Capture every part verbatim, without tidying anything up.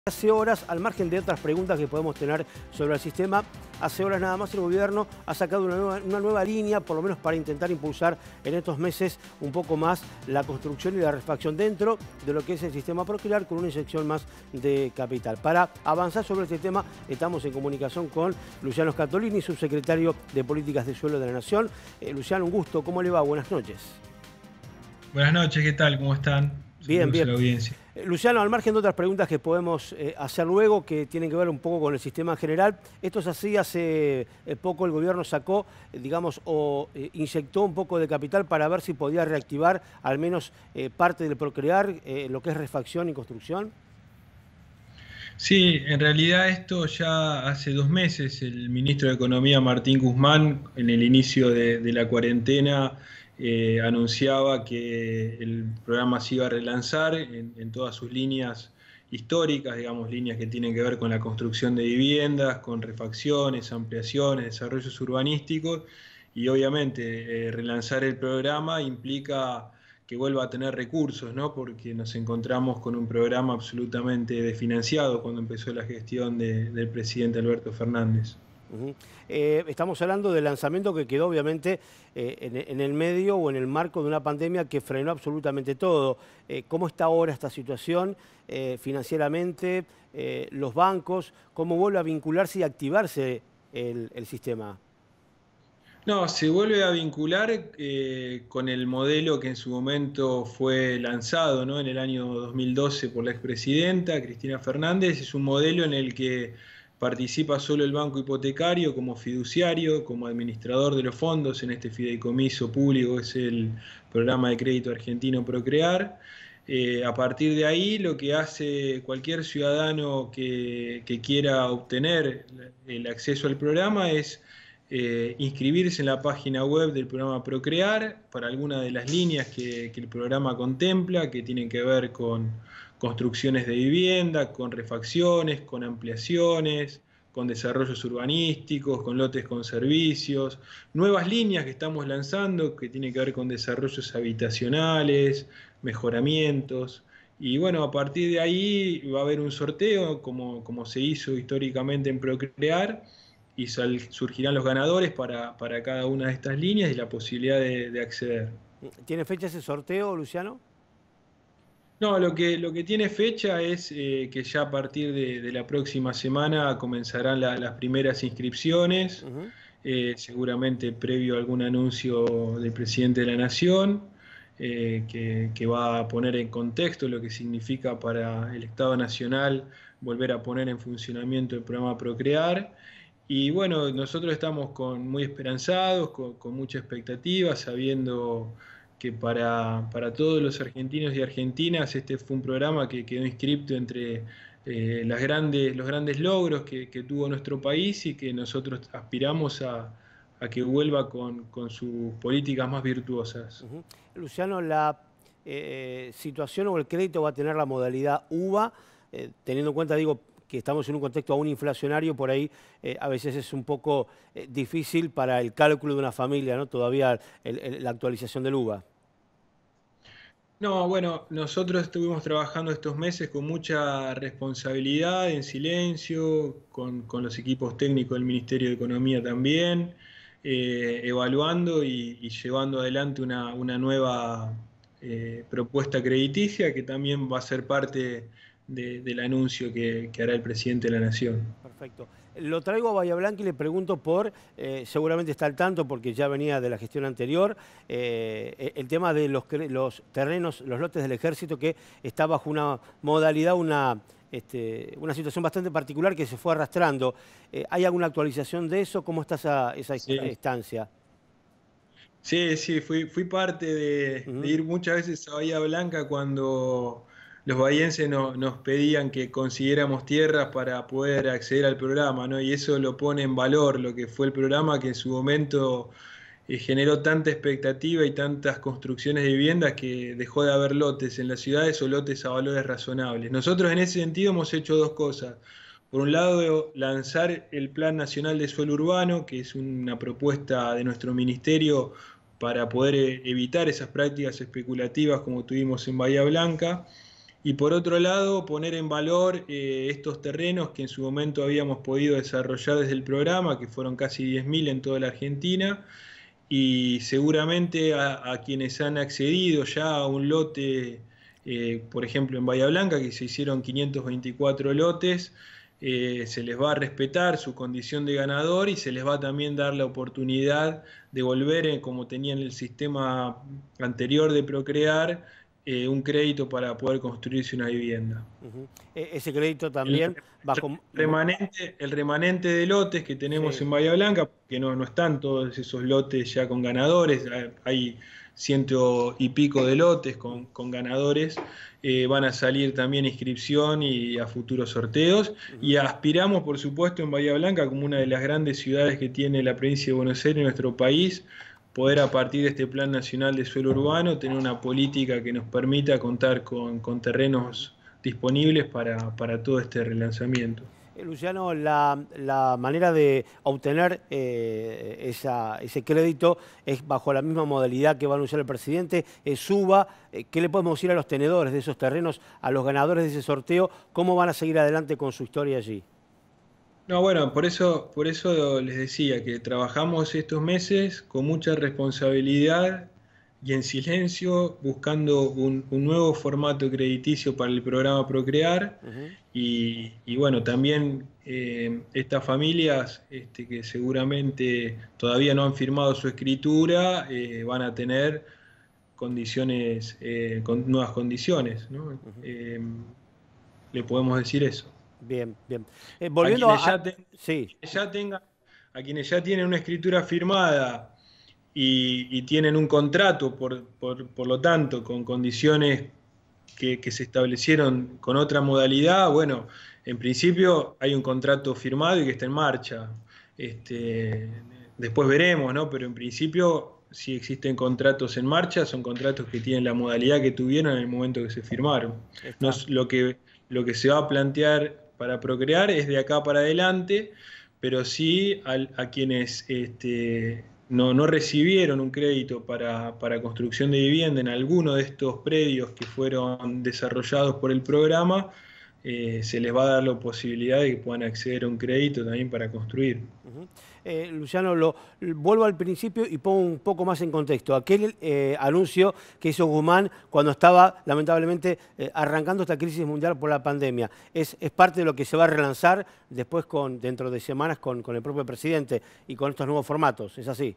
Hace horas, al margen de otras preguntas que podemos tener sobre el sistema, hace horas nada más el gobierno ha sacado una nueva, una nueva línea, por lo menos para intentar impulsar en estos meses un poco más la construcción y la refacción dentro de lo que es el sistema Procrear, con una inyección más de capital. Para avanzar sobre este tema, estamos en comunicación con Luciano Scatolini, subsecretario de Políticas de Suelo de la Nación. Eh, Luciano, un gusto, ¿cómo le va? Buenas noches. Buenas noches, ¿qué tal? ¿Cómo están? Bien, Saludos a bien. la audiencia. Eh, Luciano, al margen de otras preguntas que podemos eh, hacer luego, que tienen que ver un poco con el sistema en general, esto es así, hace eh, poco el gobierno sacó, eh, digamos, o eh, inyectó un poco de capital para ver si podía reactivar al menos eh, parte del Procrear, eh, lo que es refacción y construcción. Sí, en realidad esto ya hace dos meses el ministro de Economía Martín Guzmán, en el inicio de, de la cuarentena, eh, anunciaba que el programa se iba a relanzar en, en todas sus líneas históricas, digamos, líneas que tienen que ver con la construcción de viviendas, con refacciones, ampliaciones, desarrollos urbanísticos, y obviamente eh, relanzar el programa implica que vuelva a tener recursos, ¿no? Porque nos encontramos con un programa absolutamente desfinanciado cuando empezó la gestión de, del presidente Alberto Fernández. Uh-huh. eh, estamos hablando del lanzamiento que quedó obviamente eh, en, en el medio o en el marco de una pandemia que frenó absolutamente todo. Eh, ¿Cómo está ahora esta situación eh, financieramente, eh, los bancos? ¿Cómo vuelve a vincularse y activarse el, el sistema? No, se vuelve a vincular eh, con el modelo que en su momento fue lanzado, ¿no? En el año dos mil doce por la expresidenta Cristina Fernández. Es un modelo en el que participa solo el banco hipotecario como fiduciario, como administrador de los fondos. En este fideicomiso público es el programa de crédito argentino Procrear. Eh, a partir de ahí, lo que hace cualquier ciudadano que, que quiera obtener el acceso al programa es Eh, inscribirse en la página web del programa Procrear para alguna de las líneas que, que el programa contempla, que tienen que ver con construcciones de vivienda, con refacciones, con ampliaciones, con desarrollos urbanísticos, con lotes con servicios, nuevas líneas que estamos lanzando que tienen que ver con desarrollos habitacionales, mejoramientos. Y bueno, a partir de ahí va a haber un sorteo, como, como se hizo históricamente en Procrear, y sal, surgirán los ganadores para, para cada una de estas líneas y la posibilidad de, de acceder. ¿Tiene fecha ese sorteo, Luciano? No, lo que, lo que tiene fecha es eh, que ya a partir de, de la próxima semana comenzarán la, las primeras inscripciones, Uh-huh. eh, seguramente previo a algún anuncio del presidente de la Nación, eh, que, que va a poner en contexto lo que significa para el Estado Nacional volver a poner en funcionamiento el programa Procrear. Y bueno, nosotros estamos con, muy esperanzados, con, con mucha expectativa, sabiendo que para, para todos los argentinos y argentinas este fue un programa que quedó inscripto entre eh, las grandes, los grandes logros que, que tuvo nuestro país y que nosotros aspiramos a, a que vuelva con, con sus políticas más virtuosas. Uh-huh. Luciano, la eh, situación o el crédito va a tener la modalidad U V A, eh, teniendo en cuenta, digo, que estamos en un contexto aún inflacionario, por ahí eh, a veces es un poco eh, difícil para el cálculo de una familia, ¿no? Todavía el, el, la actualización del U V A. No, bueno, nosotros estuvimos trabajando estos meses con mucha responsabilidad, en silencio, con, con los equipos técnicos del Ministerio de Economía también, eh, evaluando y, y llevando adelante una, una nueva eh, propuesta crediticia que también va a ser parte de- del anuncio que, que hará el presidente de la Nación. Perfecto. Lo traigo a Bahía Blanca y le pregunto por, eh, seguramente está al tanto porque ya venía de la gestión anterior, eh, el tema de los, los terrenos, los lotes del ejército, que está bajo una modalidad, una, este, una situación bastante particular que se fue arrastrando. Eh, ¿Hay alguna actualización de eso? ¿Cómo está esa, esa Sí. estancia? Sí, sí, fui, fui parte de, de Ujú. ir muchas veces a Bahía Blanca cuando los bahienses no- nos pedían que consiguiéramos tierras para poder acceder al programa, ¿no? Y eso lo pone en valor, lo que fue el programa que en su momento eh, generó tanta expectativa y tantas construcciones de viviendas que dejó de haber lotes en las ciudades o lotes a valores razonables. Nosotros en ese sentido hemos hecho dos cosas. Por un lado, lanzar el Plan Nacional de Suelo Urbano, que es una propuesta de nuestro ministerio para poder evitar esas prácticas especulativas como tuvimos en Bahía Blanca. Y por otro lado, poner en valor eh, estos terrenos que en su momento habíamos podido desarrollar desde el programa, que fueron casi diez mil en toda la Argentina, y seguramente a, a quienes han accedido ya a un lote, eh, por ejemplo en Bahía Blanca, que se hicieron quinientos veinticuatro lotes, eh, se les va a respetar su condición de ganador y se les va a también dar la oportunidad de volver, eh, como tenían el sistema anterior de Procrear, eh, un crédito para poder construirse una vivienda. Uh-huh. Ese crédito El también bajo... remanente, el remanente de lotes que tenemos Sí. en Bahía Blanca, que no, no están todos esos lotes ya con ganadores, hay ciento y pico de lotes con, con ganadores, eh, van a salir también a inscripción y a futuros sorteos, uh-huh. Y aspiramos, por supuesto, en Bahía Blanca, como una de las grandes ciudades que tiene la provincia de Buenos Aires, nuestro país, poder a partir de este Plan Nacional de Suelo Urbano tener una política que nos permita contar con, con terrenos disponibles para, para todo este relanzamiento. Eh, Luciano, la, la manera de obtener eh, esa, ese crédito es bajo la misma modalidad que va a anunciar el presidente, es suba. Eh, ¿Qué le podemos decir a los tenedores de esos terrenos, a los ganadores de ese sorteo? ¿Cómo van a seguir adelante con su historia allí? No, bueno, por eso, por eso les decía que trabajamos estos meses con mucha responsabilidad y en silencio, buscando un, un nuevo formato crediticio para el programa Procrear. Uh-huh. y, y bueno, también eh, estas familias este, que seguramente todavía no han firmado su escritura, eh, van a tener condiciones, eh, con nuevas condiciones, ¿no? Uh-huh. eh, le podemos decir eso. Bien, bien. Eh, volviendo a quienes, ya a, ten, sí. ya tenga, a quienes ya tienen una escritura firmada y, y tienen un contrato, por, por, por lo tanto, con condiciones que, que se establecieron con otra modalidad, bueno, en principio hay un contrato firmado y que está en marcha. Este, después veremos, ¿no? Pero en principio, si existen contratos en marcha, son contratos que tienen la modalidad que tuvieron en el momento que se firmaron. No, lo, que, lo que se va a plantear para Procrear es de acá para adelante, pero sí a, a quienes este, no, no recibieron un crédito para, para construcción de vivienda en alguno de estos predios que fueron desarrollados por el programa, eh, se les va a dar la posibilidad de que puedan acceder a un crédito también para construir. Uh-huh. Eh, Luciano, lo, vuelvo al principio y pongo un poco más en contexto. Aquel eh, anuncio que hizo Guzmán cuando estaba, lamentablemente, eh, arrancando esta crisis mundial por la pandemia, es, es parte de lo que se va a relanzar después, con, dentro de semanas, con, con el propio presidente y con estos nuevos formatos. ¿Es así?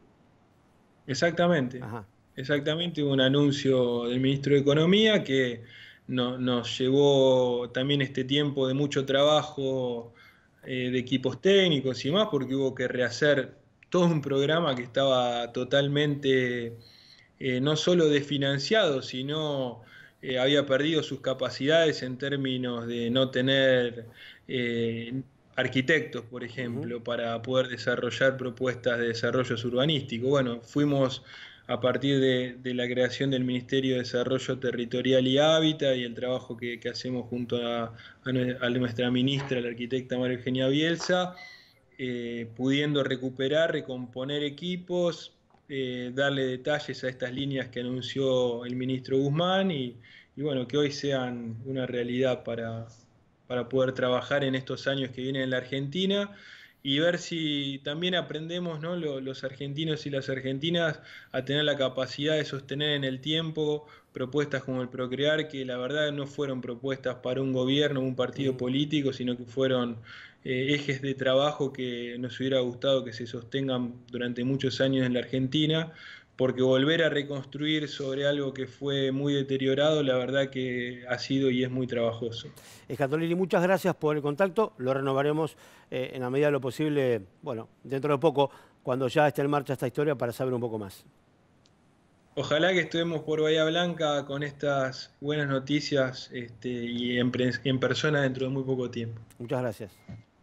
Exactamente. Ajá. Exactamente, un anuncio del ministro de Economía que no, nos llevó también este tiempo de mucho trabajo eh, de equipos técnicos y más, porque hubo que rehacer todo un programa que estaba totalmente eh, no solo desfinanciado, sino eh, había perdido sus capacidades en términos de no tener eh, arquitectos, por ejemplo, uh-huh. para poder desarrollar propuestas de desarrollos urbanísticos. Bueno, fuimos a partir de, de la creación del Ministerio de Desarrollo Territorial y Hábitat y el trabajo que, que hacemos junto a, a, a nuestra ministra, la arquitecta María Eugenia Bielsa, eh, pudiendo recuperar, recomponer equipos, eh, darle detalles a estas líneas que anunció el ministro Guzmán y, y bueno, que hoy sean una realidad para, para poder trabajar en estos años que vienen en la Argentina y ver si también aprendemos, ¿no? los, los argentinos y las argentinas a tener la capacidad de sostener en el tiempo propuestas como el Procrear, que la verdad no fueron propuestas para un gobierno o un partido mm. político, sino que fueron eh, ejes de trabajo que nos hubiera gustado que se sostengan durante muchos años en la Argentina, porque volver a reconstruir sobre algo que fue muy deteriorado, la verdad que ha sido y es muy trabajoso. Scatolini, muchas gracias por el contacto, lo renovaremos eh, en la medida de lo posible, bueno, dentro de poco, cuando ya esté en marcha esta historia, para saber un poco más. Ojalá que estemos por Bahía Blanca con estas buenas noticias este, y en, en persona dentro de muy poco tiempo. Muchas gracias.